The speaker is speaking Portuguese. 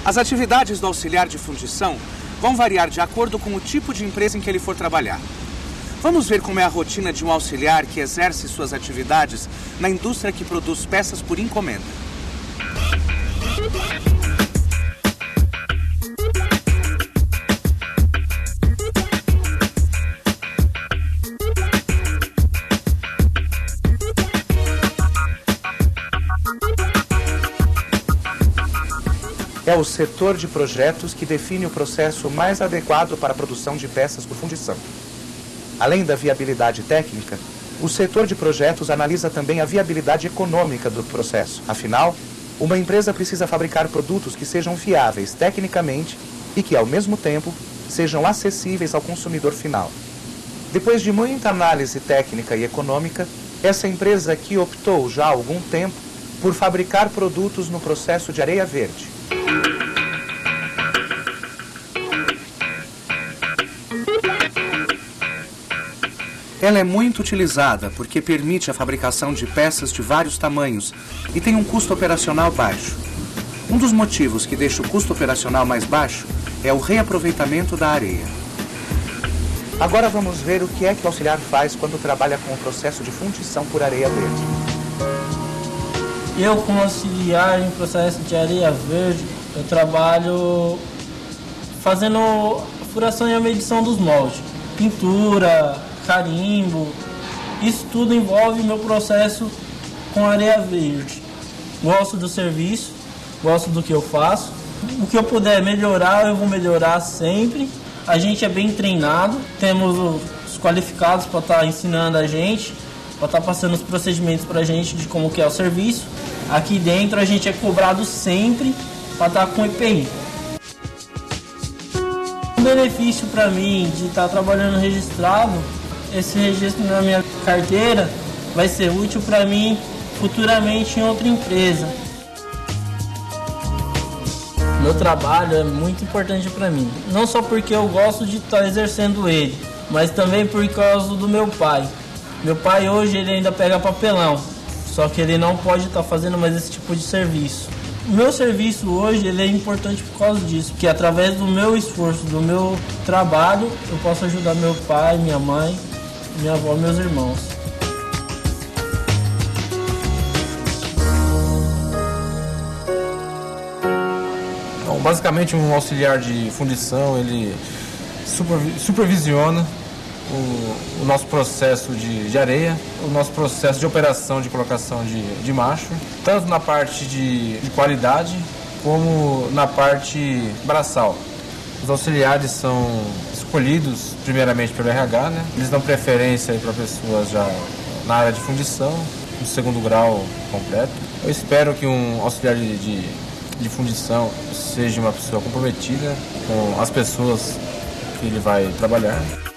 As atividades do auxiliar de fundição vão variar de acordo com o tipo de empresa em que ele for trabalhar. Vamos ver como é a rotina de um auxiliar que exerce suas atividades na indústria que produz peças por encomenda. É o setor de projetos que define o processo mais adequado para a produção de peças por fundição. Além da viabilidade técnica, o setor de projetos analisa também a viabilidade econômica do processo. Afinal, uma empresa precisa fabricar produtos que sejam viáveis tecnicamente e que, ao mesmo tempo, sejam acessíveis ao consumidor final. Depois de muita análise técnica e econômica, essa empresa aqui optou já há algum tempo por fabricar produtos no processo de areia verde. Ela é muito utilizada porque permite a fabricação de peças de vários tamanhos e tem um custo operacional baixo. Um dos motivos que deixa o custo operacional mais baixo é o reaproveitamento da areia. Agora vamos ver o que é que o auxiliar faz quando trabalha com o processo de fundição por areia verde. Eu, como auxiliar em processo de areia verde, eu trabalho fazendo a furação e a medição dos moldes, pintura, carimbo, isso tudo envolve o meu processo com areia verde. Gosto do serviço, gosto do que eu faço. O que eu puder melhorar, eu vou melhorar sempre. A gente é bem treinado, temos os qualificados para estar ensinando a gente, para estar passando os procedimentos para a gente de como que é o serviço. Aqui dentro a gente é cobrado sempre para estar com EPI. Um benefício para mim de estar trabalhando registrado, esse registro na minha carteira vai ser útil para mim futuramente em outra empresa. Meu trabalho é muito importante para mim, não só porque eu gosto de estar exercendo ele, mas também por causa do meu pai. Meu pai hoje ele ainda pega papelão, só que ele não pode estar fazendo mais esse tipo de serviço. O meu serviço hoje ele é importante por causa disso, porque através do meu esforço, do meu trabalho, eu posso ajudar meu pai, minha mãe, minha avó e meus irmãos. Bom, basicamente um auxiliar de fundição, ele supervisiona o nosso processo de areia, o nosso processo de operação de colocação de macho, tanto na parte de qualidade como na parte braçal. Os auxiliares são escolhidos primeiramente pelo RH, né? Eles dão preferência para pessoas já na área de fundição, no segundo grau completo. Eu espero que um auxiliar de fundição seja uma pessoa comprometida com as pessoas que ele vai trabalhar.